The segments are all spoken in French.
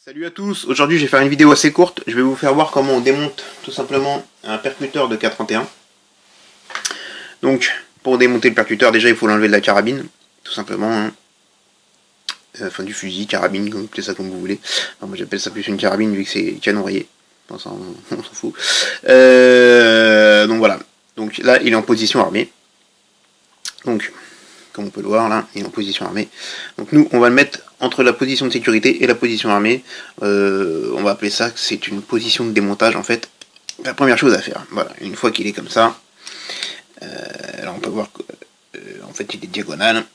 Salut à tous, aujourd'hui je vais faire une vidéo assez courte, je vais vous faire voir comment on démonte tout simplement un percuteur de K31. Donc pour démonter le percuteur, déjà il faut l'enlever de la carabine, tout simplement, hein. Enfin du fusil, carabine, vous appelez ça comme vous voulez. Alors, moi j'appelle ça plus une carabine vu que c'est canon rayé, enfin, ça, on s'en fout. Donc voilà, donc là il est en position armée. Donc comme on peut le voir là, il est en position armée. Donc nous on va le mettre entre la position de sécurité et la position armée. On va appeler ça que c'est une position de démontage en fait. La première chose à faire, voilà, une fois qu'il est comme ça, là on peut voir que en fait il est diagonal.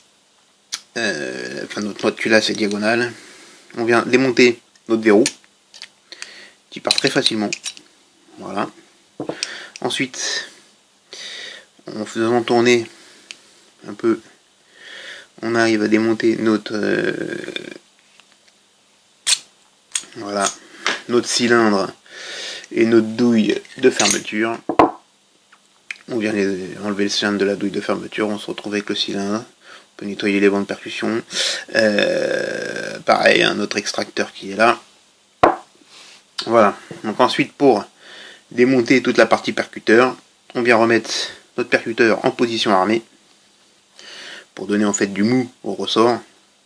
Enfin notre culasse est diagonale. On vient démonter notre verrou, qui part très facilement. Voilà. Ensuite, en faisant tourner un peu, on arrive à démonter notre voilà, notre cylindre et notre douille de fermeture. On vient enlever le cylindre de la douille de fermeture, on se retrouve avec le cylindre. On peut nettoyer les bancs de percussion. Pareil, un autre extracteur qui est là. Voilà. Donc ensuite, pour démonter toute la partie percuteur, on vient remettre notre percuteur en position armée pour donner en fait du mou au ressort.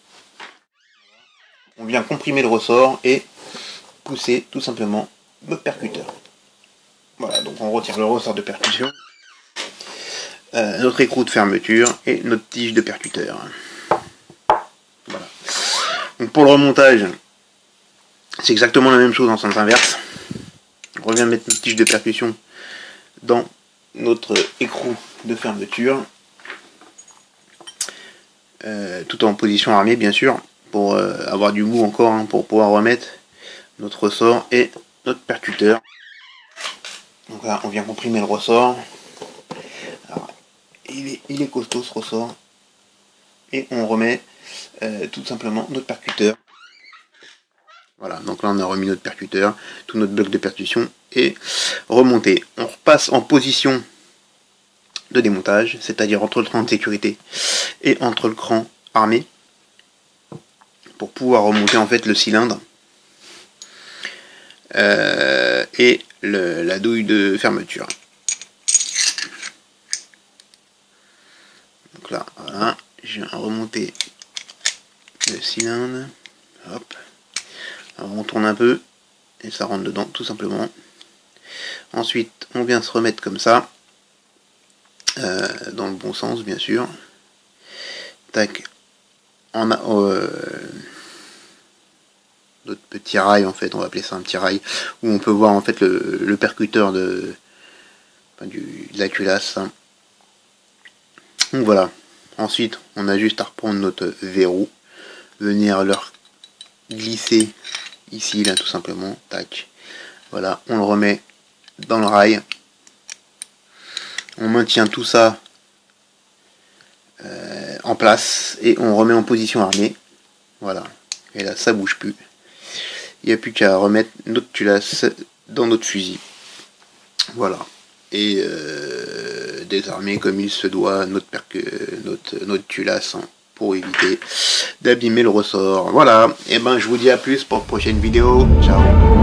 On vient comprimer le ressort et pousser tout simplement notre percuteur. Voilà, donc on retire le ressort de percussion, notre écrou de fermeture et notre tige de percuteur. Voilà. Donc pour le remontage, c'est exactement la même chose en sens inverse. On revient mettre notre tige de percussion dans notre écrou de fermeture, tout en position armée bien sûr, pour avoir du mou encore, hein, pour pouvoir remettre notre ressort et notre percuteur. Donc là on vient comprimer le ressort. Alors, il est costaud ce ressort. Et on remet tout simplement notre percuteur. Voilà, donc là on a remis notre percuteur, tout notre bloc de percussion est remonté. On repasse en position de démontage, c'est-à-dire entre le cran de sécurité et entre le cran armé, pour pouvoir remonter en fait le cylindre et la douille de fermeture. Donc là, voilà, je viens remonter le cylindre, hop. Alors on tourne un peu et ça rentre dedans tout simplement. Ensuite on vient se remettre comme ça, dans le bon sens bien sûr. Tac, on a notre petit rail en fait, on va appeler ça un petit rail, où on peut voir en fait le percuteur de la culasse. Donc voilà. Ensuite on a juste à reprendre notre verrou, venir leur glisser ici là tout simplement, tac, voilà, on le remet dans le rail, on maintient tout ça en place et on remet en position armée, voilà, et là ça bouge plus, il n'y a plus qu'à remettre notre culasse dans notre fusil, voilà, et désarmer comme il se doit notre culasse, hein, pour éviter d'abîmer le ressort. Voilà, et ben je vous dis à plus pour une prochaine vidéo. Ciao.